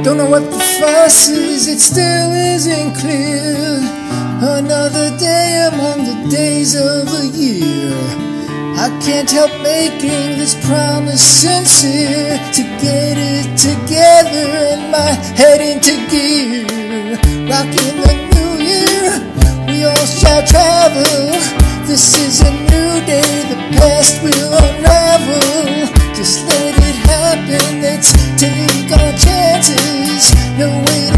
Don't know what the fuss is, it still isn't clear. Another day among the days of the year. I can't help making this promise sincere, to get it together and my head into gear. Rocking the new year, we all shall travel. This is a new day, the past will unravel. Just let it happen, let's take our chances. No way